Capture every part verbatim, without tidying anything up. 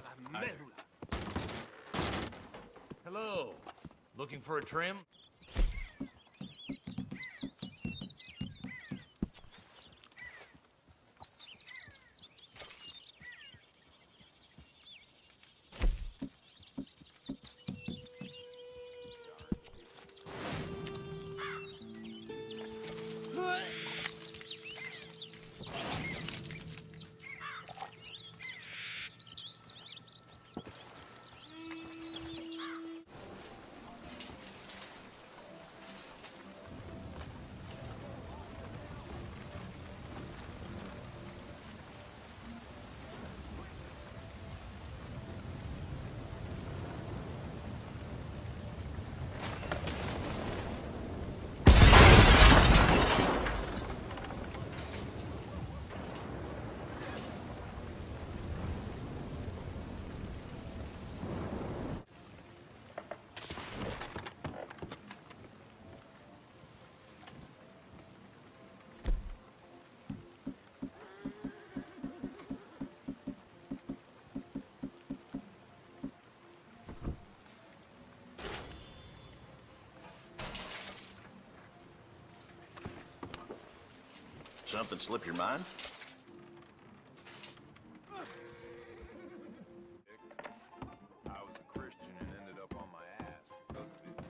Hello. Looking for a trim? Something slip your mind? I was a Christian and ended up on my ass because of it.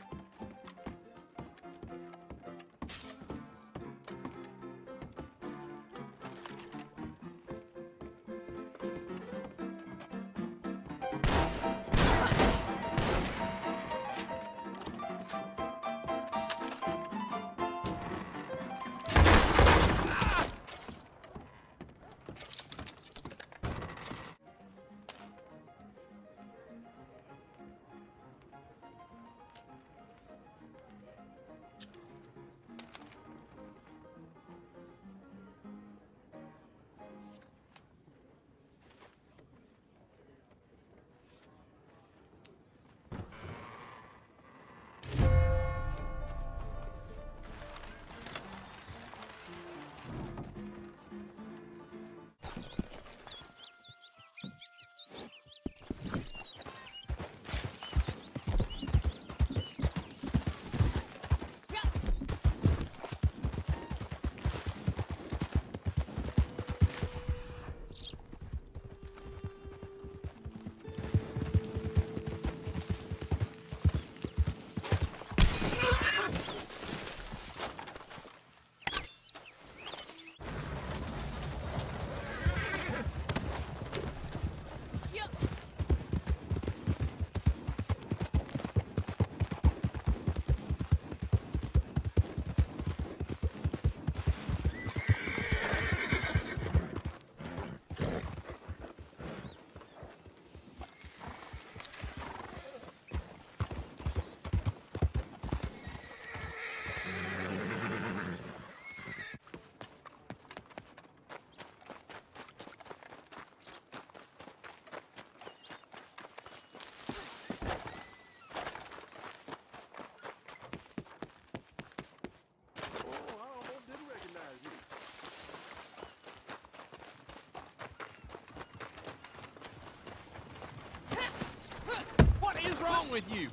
What is wrong with you?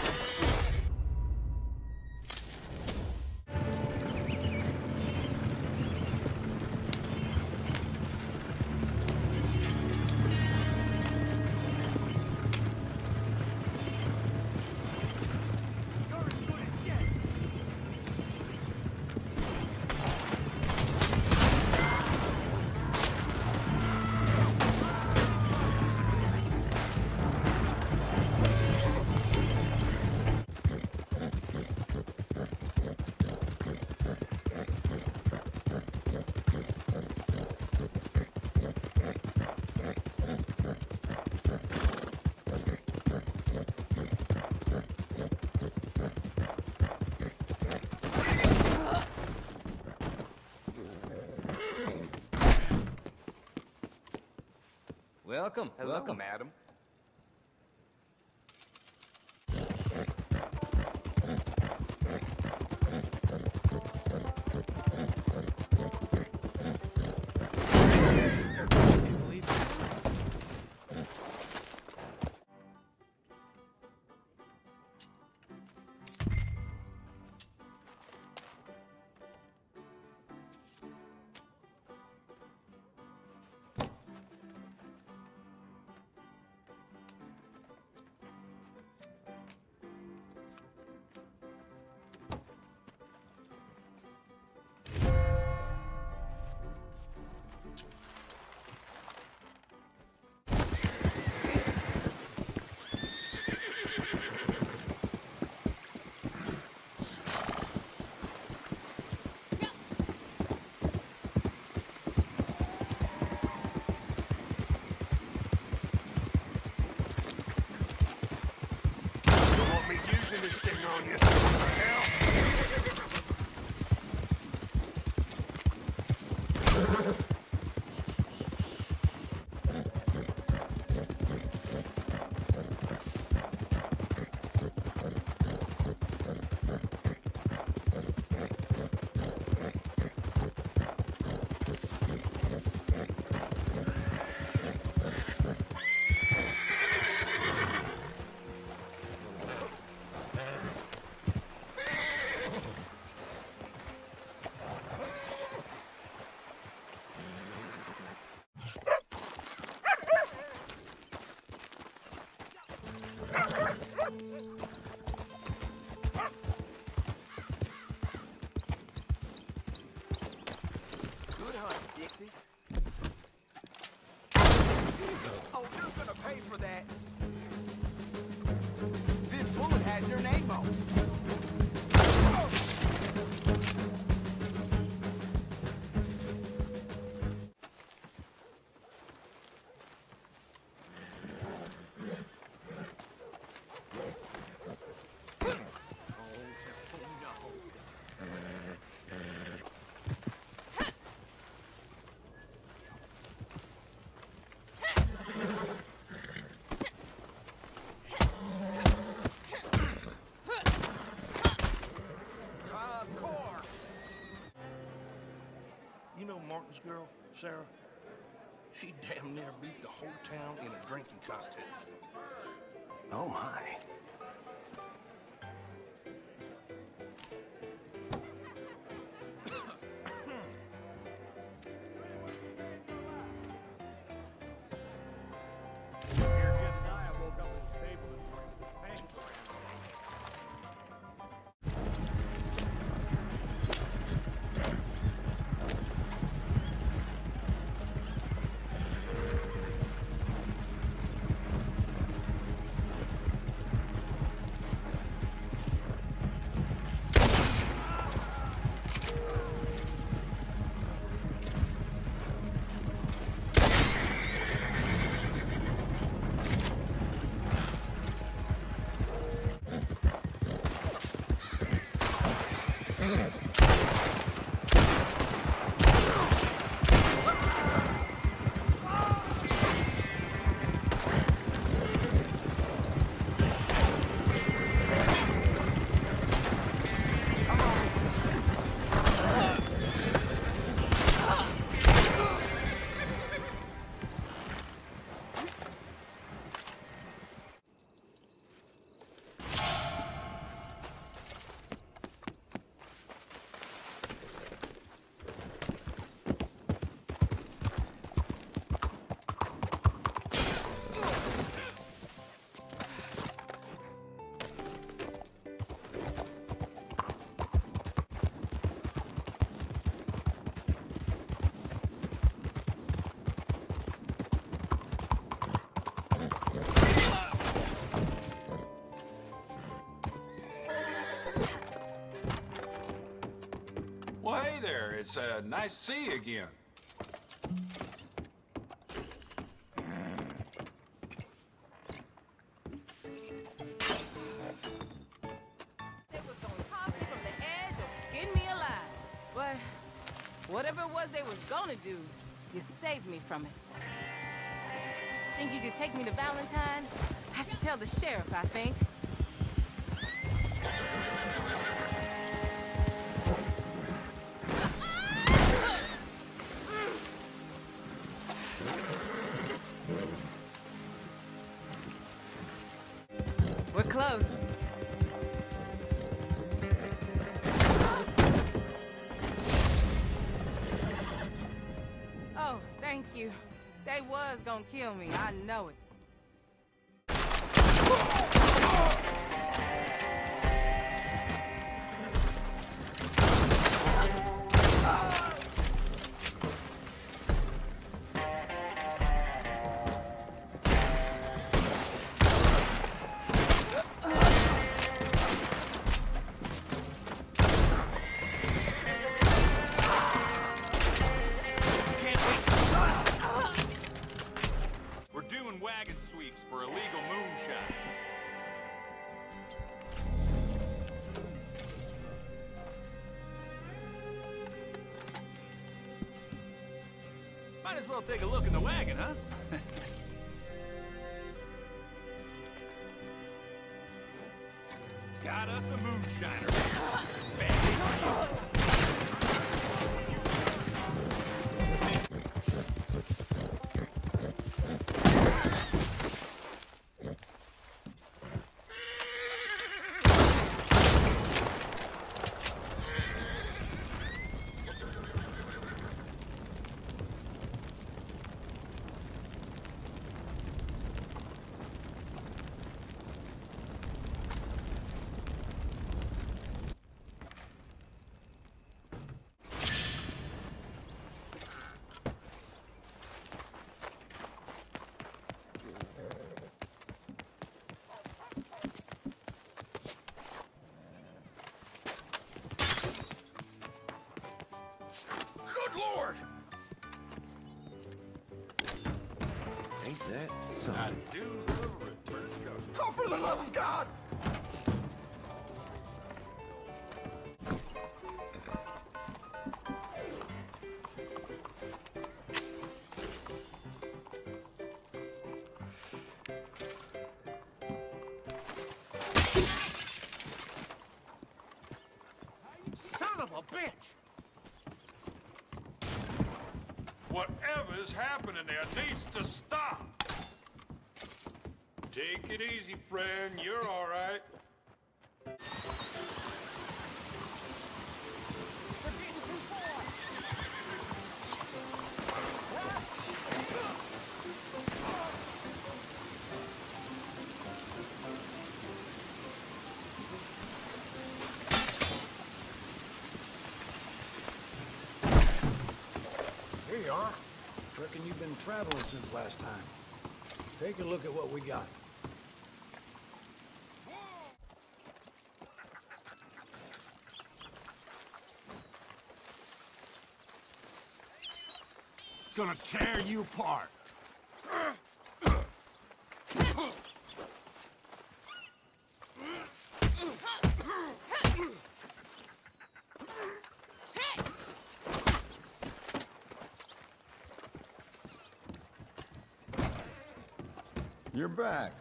Welcome. Hello, Welcome. madam. Can't believe it. Jesse. Oh, you're gonna pay for that. This bullet has your name on it. You know Martin's girl, Sarah? She damn near beat the whole town in a drinking contest. Oh, my. Well, hey there. It's uh, nice to see you again. They was gonna toss me from the edge or skin me alive. But whatever it was they was gonna do, you saved me from it. Think you could take me to Valentine? I should tell the sheriff, I think. We're close. Oh, thank you. They was gonna kill me, I know it. Wagon sweeps for illegal moonshine. Might as well take a look in the wagon, huh? Got us a moonshiner. Bad for you. that son. I do love a return customer. Oh, for the love of God! Son of a bitch! Whatever's happening there needs to stop. Take it easy, friend. You're all right. Here you are. Reckon you've been traveling since last time. Take a look at what we got. Gonna tear you apart. You're back.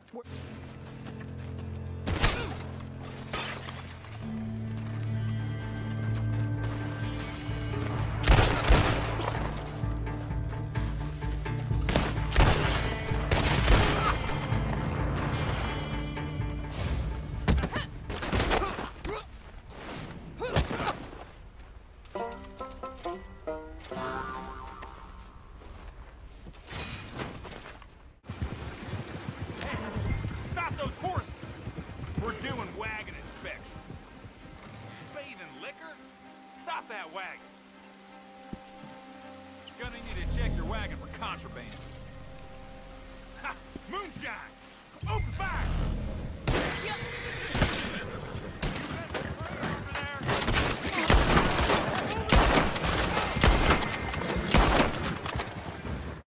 Stop those horses! We're doing wagon inspections. Bathing liquor? Stop that wagon. Gonna need to check your wagon for contraband. Ha! Moonshine! Open fire! Yep.